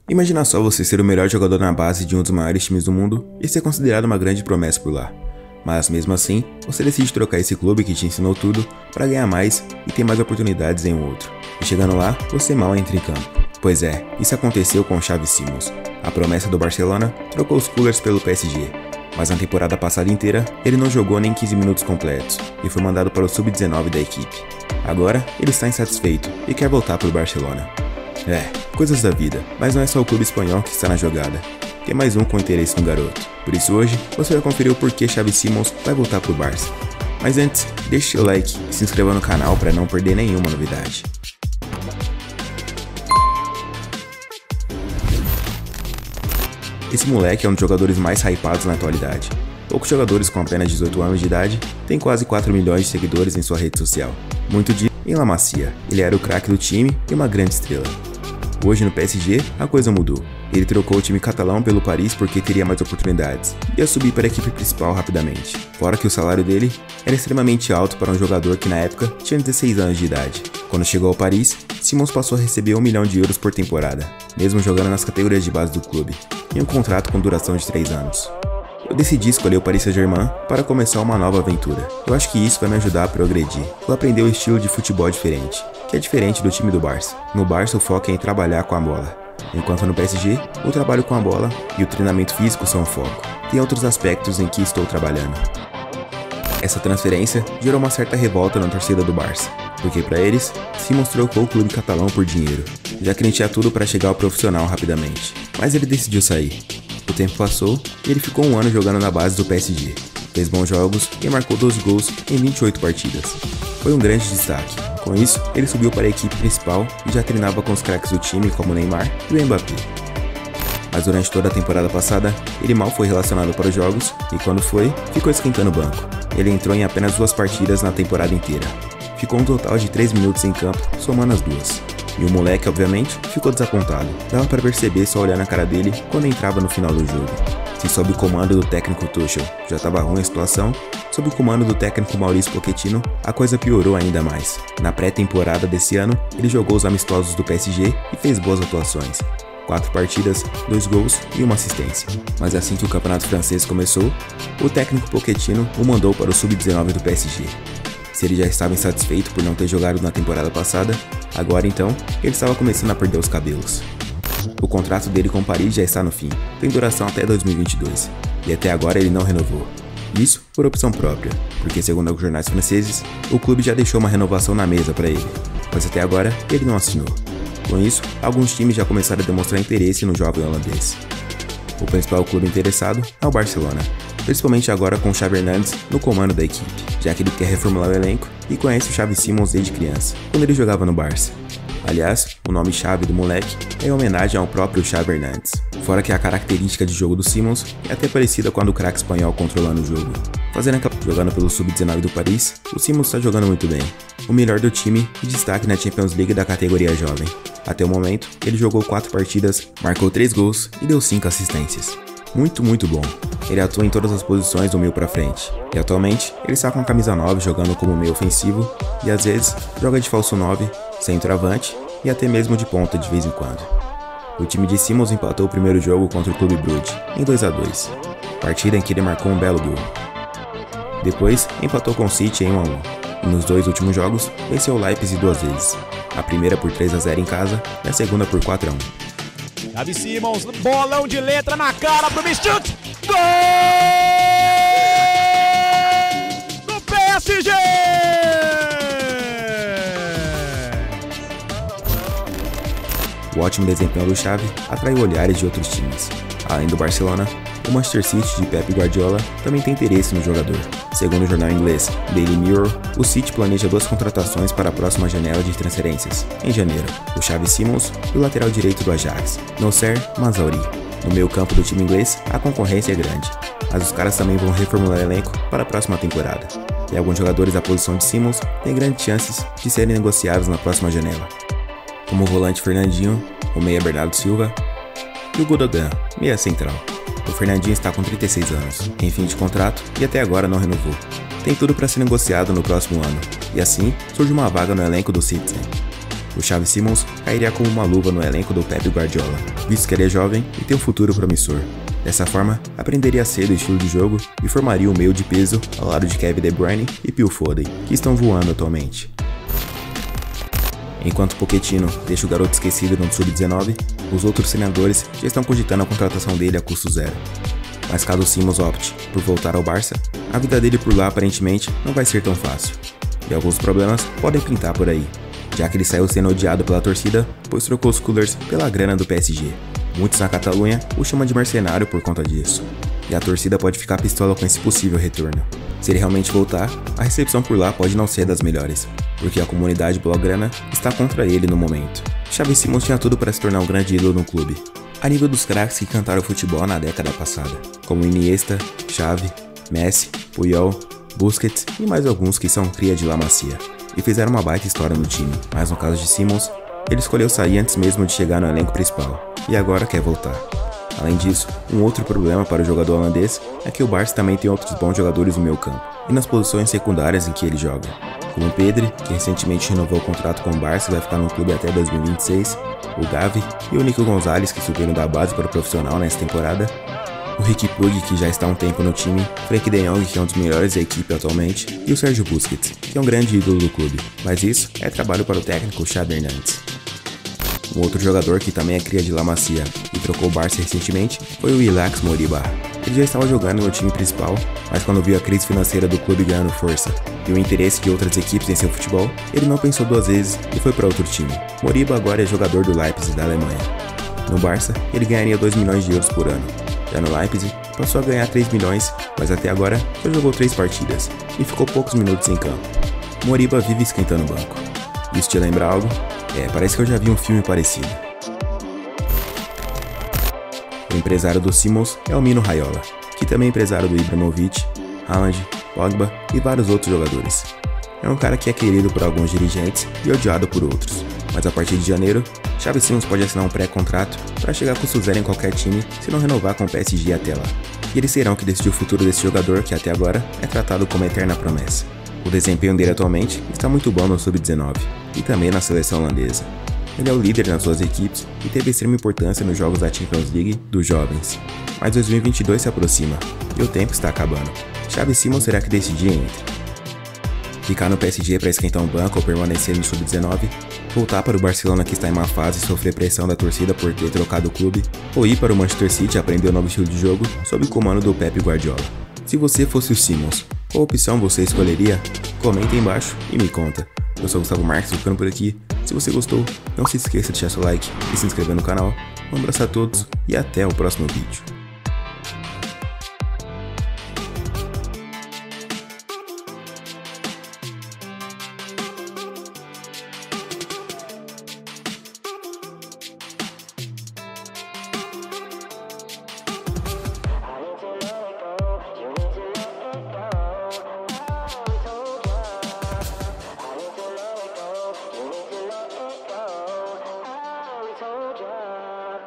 Imagina só você ser o melhor jogador na base de um dos maiores times do mundo e ser considerado uma grande promessa por lá. Mas mesmo assim, você decide trocar esse clube que te ensinou tudo para ganhar mais e ter mais oportunidades em um outro. E chegando lá, você mal entra em campo. Pois é, isso aconteceu com o Xavi Simons. A promessa do Barcelona trocou os Cougars pelo PSG. Mas na temporada passada inteira, ele não jogou nem 15 minutos completos e foi mandado para o Sub-19 da equipe. Agora, ele está insatisfeito e quer voltar para o Barcelona. Coisas da vida, mas não é só o clube espanhol que está na jogada. Tem mais um com interesse no garoto. Por isso hoje, você vai conferir o porquê Xavi Simons vai voltar pro Barça. Mas antes, deixe seu like e se inscreva no canal para não perder nenhuma novidade. Esse moleque é um dos jogadores mais hypados na atualidade. Poucos jogadores com apenas 18 anos de idade têm quase 4 milhões de seguidores em sua rede social. Muito disso em La Masia. Ele era o craque do time e uma grande estrela. Hoje no PSG, a coisa mudou. Ele trocou o time catalão pelo Paris porque teria mais oportunidades e ia subir para a equipe principal rapidamente. Fora que o salário dele era extremamente alto para um jogador que na época tinha 16 anos de idade. Quando chegou ao Paris, Simons passou a receber 1 milhão de euros por temporada, mesmo jogando nas categorias de base do clube, em um contrato com duração de 3 anos. Eu decidi escolher o Paris Saint-Germain para começar uma nova aventura. Eu acho que isso vai me ajudar a progredir. Vou aprender um estilo de futebol diferente, que é diferente do time do Barça. No Barça o foco é em trabalhar com a bola, enquanto no PSG o trabalho com a bola e o treinamento físico são o foco. Tem outros aspectos em que estou trabalhando. Essa transferência gerou uma certa revolta na torcida do Barça, porque para eles, Simons trocou o clube catalão por dinheiro, já que ele tinha tudo para chegar ao profissional rapidamente. Mas ele decidiu sair. O tempo passou e ele ficou um ano jogando na base do PSG. Fez bons jogos e marcou 12 gols em 28 partidas. Foi um grande destaque. Com isso, ele subiu para a equipe principal e já treinava com os craques do time como Neymar e o Mbappé. Mas durante toda a temporada passada, ele mal foi relacionado para os jogos e quando foi, ficou esquentando o banco. Ele entrou em apenas 2 partidas na temporada inteira. Ficou um total de 3 minutos em campo, somando as 2. E o moleque, obviamente, ficou desapontado. Dava para perceber só olhar na cara dele quando entrava no final do jogo. Se sob o comando do técnico Tuchel já estava ruim a situação, sob o comando do técnico Mauricio Pochettino, a coisa piorou ainda mais. Na pré-temporada desse ano, ele jogou os amistosos do PSG e fez boas atuações. 4 partidas, 2 gols e 1 assistência. Mas assim que o campeonato francês começou, o técnico Pochettino o mandou para o Sub-19 do PSG. Se ele já estava insatisfeito por não ter jogado na temporada passada, agora então, ele estava começando a perder os cabelos. O contrato dele com Paris já está no fim, tem duração até 2022, e até agora ele não renovou. Isso por opção própria, porque segundo os jornais franceses, o clube já deixou uma renovação na mesa para ele, mas até agora ele não assinou. Com isso, alguns times já começaram a demonstrar interesse no jovem holandês. O principal clube interessado é o Barcelona, principalmente agora com o Xavi Hernandez no comando da equipe, já que ele quer reformular o elenco e conhece o Xavi Simons desde criança, quando ele jogava no Barça. Aliás, o nome Xavi do moleque é em homenagem ao próprio Xavi Hernandez. Fora que a característica de jogo do Simons é até parecida com a do craque espanhol controlando o jogo. Jogando pelo Sub-19 do Paris, o Simons está jogando muito bem. O melhor do time e destaque na Champions League da categoria jovem. Até o momento, ele jogou 4 partidas, marcou 3 gols e deu 5 assistências. Muito bom. Ele atua em todas as posições do meio pra frente. E atualmente, ele está com a camisa 9 jogando como meio ofensivo e às vezes joga de falso 9, centroavante e até mesmo de ponta de vez em quando. O time de Simons empatou o primeiro jogo contra o Clube Brugge em 2-2, partida em que ele marcou um belo gol. Depois, empatou com o City em 1-1. E nos 2 últimos jogos, venceu o Leipzig 2 vezes. A primeira por 3-0 em casa e a segunda por 4-1. Xavi Simons, bolão de letra na cara pro Michut. Gol! Do PSG! O ótimo desempenho do Xavi atraiu olhares de outros times. Além do Barcelona, o Manchester City de Pep Guardiola também tem interesse no jogador. Segundo o jornal inglês Daily Mirror, o City planeja 2 contratações para a próxima janela de transferências, em janeiro, o Xavi Simons e o lateral direito do Ajax, Noussair Mazraoui. No meio campo do time inglês, a concorrência é grande, mas os caras também vão reformular o elenco para a próxima temporada. E alguns jogadores da posição de Simons têm grandes chances de serem negociados na próxima janela, como o volante Fernandinho, o meia Bernardo Silva e o Gundogan, meia central. O Fernandinho está com 36 anos, em fim de contrato e até agora não renovou. Tem tudo para ser negociado no próximo ano, e assim surge uma vaga no elenco do Citizen. O Xavi Simons cairia como uma luva no elenco do Pep Guardiola, visto que ele é jovem e tem um futuro promissor. Dessa forma, aprenderia cedo o estilo de jogo e formaria um meio de peso ao lado de Kevin De Bruyne e Phil Foden, que estão voando atualmente. Enquanto Pochettino deixa o garoto esquecido no Sub-19, os outros treinadores já estão cogitando a contratação dele a custo zero. Mas caso o Simons opte por voltar ao Barça, a vida dele por lá aparentemente não vai ser tão fácil. E alguns problemas podem pintar por aí, já que ele saiu sendo odiado pela torcida, pois trocou os Coolers pela grana do PSG. Muitos na Catalunha o chamam de mercenário por conta disso, e a torcida pode ficar pistola com esse possível retorno. Se ele realmente voltar, a recepção por lá pode não ser das melhores, porque a comunidade blaugrana está contra ele no momento. Xavi Simons tinha tudo para se tornar um grande ídolo no clube, a nível dos craques que cantaram futebol na década passada, como Iniesta, Xavi, Messi, Puyol, Busquets e mais alguns que são cria de La Masia, e fizeram uma baita história no time, mas no caso de Simons, ele escolheu sair antes mesmo de chegar no elenco principal, e agora quer voltar. Além disso, um outro problema para o jogador holandês é que o Barça também tem outros bons jogadores no meio campo, e nas posições secundárias em que ele joga, como o Pedri, que recentemente renovou o contrato com o Barça e vai ficar no clube até 2026, o Gavi e o Nico Gonzalez, que subiram da base para o profissional nessa temporada, o Riqui Puig, que já está há um tempo no time, Frenkie de Jong, que é um dos melhores da equipe atualmente, e o Sérgio Busquets, que é um grande ídolo do clube, mas isso é trabalho para o técnico Xabi Hernandez. Um outro jogador que também é cria de La Masia e trocou o Barça recentemente foi o Ilaix Moriba. Ele já estava jogando no time principal, mas quando viu a crise financeira do clube ganhando força e o interesse de outras equipes em seu futebol, ele não pensou duas vezes e foi para outro time. Moriba agora é jogador do Leipzig da Alemanha. No Barça, ele ganharia 2 milhões de euros por ano. Já no Leipzig, passou a ganhar 3 milhões, mas até agora só jogou 3 partidas e ficou poucos minutos em campo. Moriba vive esquentando o banco. Isso te lembra algo? Parece que eu já vi um filme parecido. O empresário do Simons é o Mino Raiola, que também é empresário do Ibrahimovic, Haaland, Pogba e vários outros jogadores. É um cara que é querido por alguns dirigentes e odiado por outros, mas a partir de janeiro, Xavi Simons pode assinar um pré-contrato para chegar com zero em qualquer time se não renovar com o PSG até lá. E eles serão que decidir o futuro desse jogador que até agora é tratado como eterna promessa. O desempenho dele atualmente está muito bom no Sub-19 e também na seleção holandesa. Ele é o líder nas suas equipes e teve extrema importância nos jogos da Champions League dos jovens. Mas 2022 se aproxima e o tempo está acabando. Xavi Simons será que decidir entre ficar no PSG para esquentar um banco ou permanecer no Sub-19, voltar para o Barcelona que está em má fase e sofrer pressão da torcida por ter trocado o clube, ou ir para o Manchester City aprender um novo estilo de jogo sob o comando do Pep Guardiola. Se você fosse o Simons, qual opção você escolheria? Comenta aí embaixo e me conta. Eu sou o Gustavo Marques, ficando por aqui. Se você gostou, não se esqueça de deixar seu like e se inscrever no canal. Um abraço a todos e até o próximo vídeo.